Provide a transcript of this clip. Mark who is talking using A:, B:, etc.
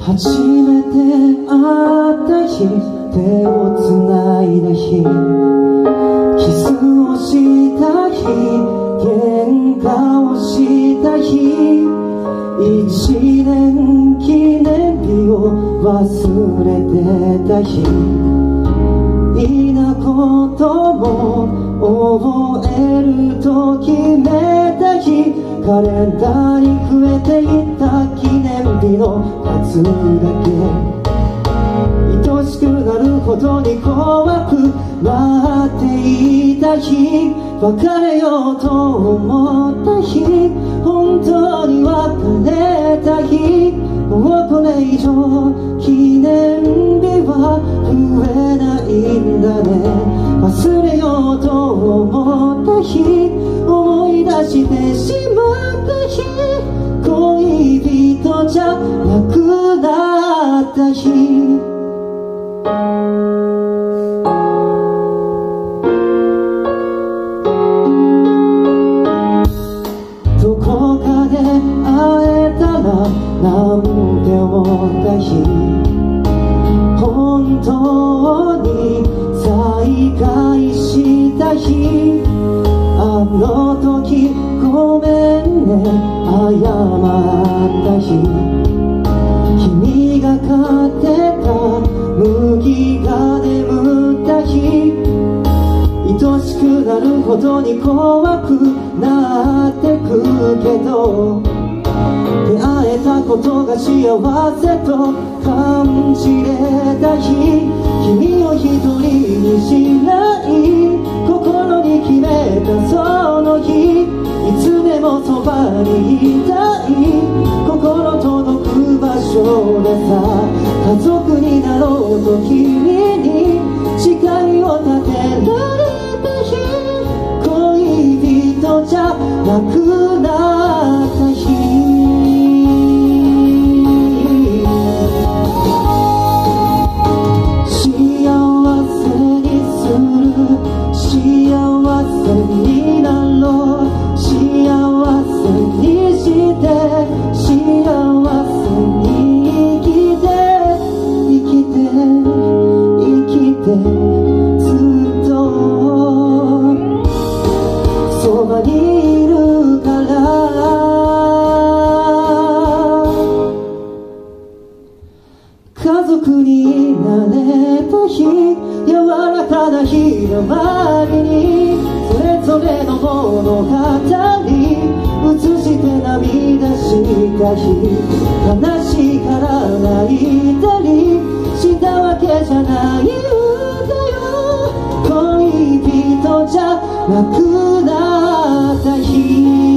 A: 初めて会った日、手をつないだ日、キスをした日、喧嘩をした日、一年記念日を忘れてた日、いいなことも覚えると決めた日、カレンダーに増えていた記念日の数だけ、愛しくなるほどに怖くなっていた日、別れようと思った日、本当に別れた日、もうこれ以上記念日は増えないんだね。忘れようと思った日、思い出してしまった日、恋人じゃなくなった日、どこかで会えたらなんて思った日、本当に再会した日、あの時ごめんね謝った日、君が飼ってた麦が眠った日、愛しくなるほどに怖くなってくけど、出会えたことが幸せと感じれた日、君を一人にしない心に決めたその日、いつでもそばにいたい心届く場所でさ、家族になろうと君に誓いを立てられた日、恋人じゃなくなった日、家族になれた日、柔らかな日の周りにそれぞれの物語映して涙した日、悲しいから泣いたりしたわけじゃないんだよ、恋人じゃなくなった日。